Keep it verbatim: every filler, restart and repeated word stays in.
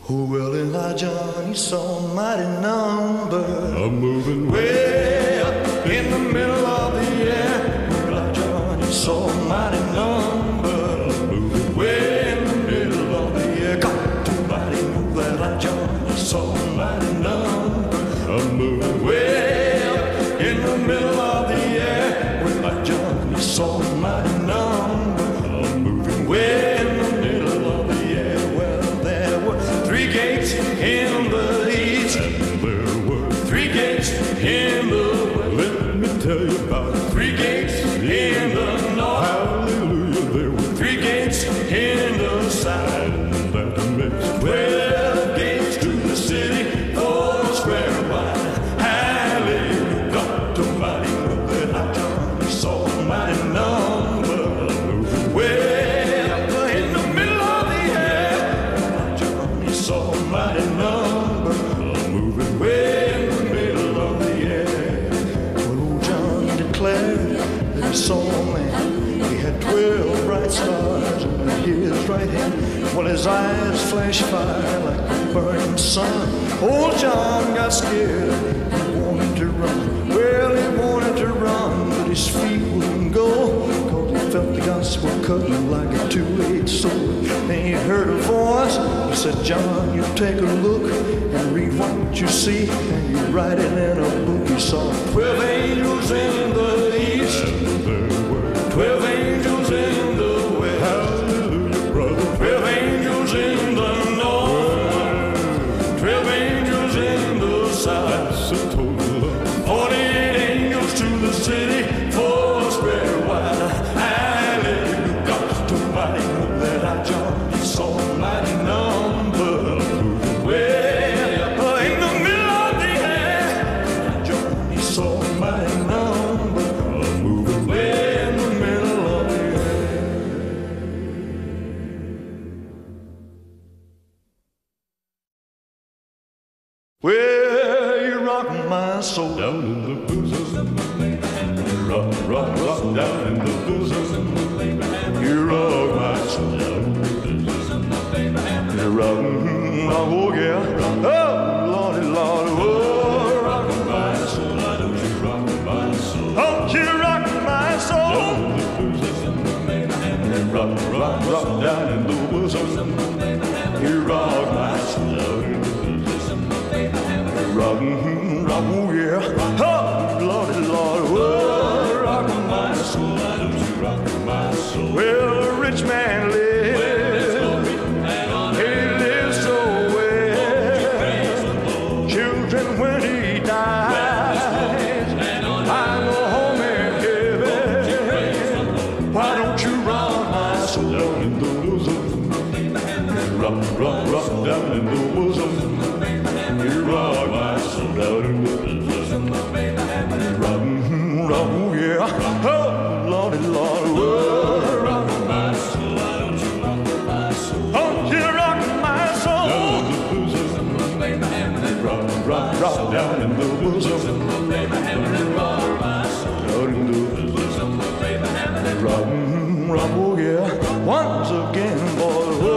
Oh, well, Elijah, he saw a mighty number. I'm moving way up in the middle of the air. Elijah, he saw a mighty number. I'm moving way in the middle of the air. Got to mighty move, Elijah, he saw a mighty number. I'm moving way up in the middle of the air. Elijah, he saw a mighty number. I'm moving way in the middle of the air. Well, there were three gates in the east. And there were Three gates in the west. Let me tell you about it. Three gates in the north. Hallelujah, there were Three gates in the south. And that makes Twelve gates to the city, four square wide. Hallelujah, God Almighty, that I John saw a mighty number. Way up in the middle of the air. John saw a mighty number. I'm moving Way in the middle of the air. Well, old John declared that he saw a man. He had twelve bright stars in his right hand. Well, his eyes flashed fire like the burning sun. Old John got scared. He wanted to run. Well, he wanted to run, but his feet wouldn't go. Cause he felt the gospel cutting like a two-edged sword. Then he heard a voice. He said, John, you take a look and read what you see, and you write it in a book. He saw twelve angels in the east, And there were twelve angels in the west, Hallelujah, brother. twelve angels in the north, twelve angels in the south, That's a total of forty-eight angels to the city, four square wide. Hallelujah, God Almighty, that I John saw a mighty number. Way up in the middle of the air. John, he saw a mighty number. I'm moving Way in the middle of the air. Well, you rock my soul. down in the bosom. Rock, rock, rock, down in the bosom. You rock my soul. You rock, mm, oh yeah. Oh, Lordy, Lordy, oh, rock my soul. Don't you rock my soul? Don't you rock my soul? Down in the bosom. Rock, rock, rock, down in the bosom. You rock my soul. Down in the bosom. Rock, mm, rock, oh yeah. Oh, Lordy, Lordy, oh, rock my soul. Don't you rock my soul? Well, a rich man lives. He lives so well. Children, when he dies, I go home in heaven. Why don't you rock my soul? Down in the bosom. Rock, rock, rock, down in the bosom. You rock my soul. Down in the bosom. Rock, mm, rock, oh yeah. Oh, Lordy, Lordy, oh, rock my soul. Don't you rock my soul? Don't you rock my soul? Down in the bosom. Rock, rock, rock, down in the bosom. Down in the bosom. Rock, mm, rock, oh yeah. Once again, boy.